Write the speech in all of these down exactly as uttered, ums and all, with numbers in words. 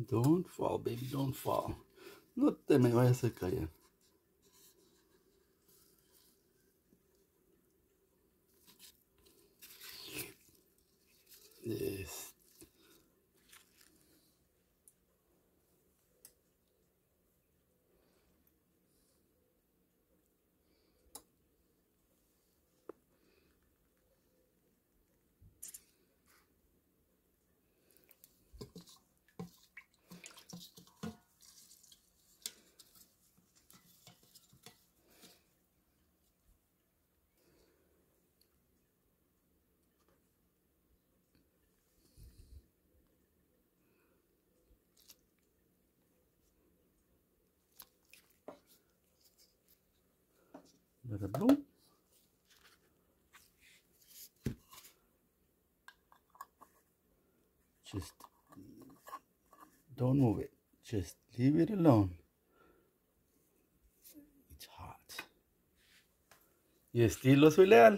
Don't fall, baby, don't fall. No te me vayas a caer. Yes. Bada boom. Just don't move it. Just leave it alone. It's hot. Y estilo soy leal.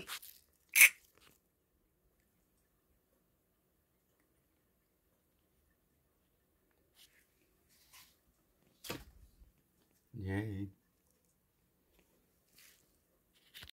Yay.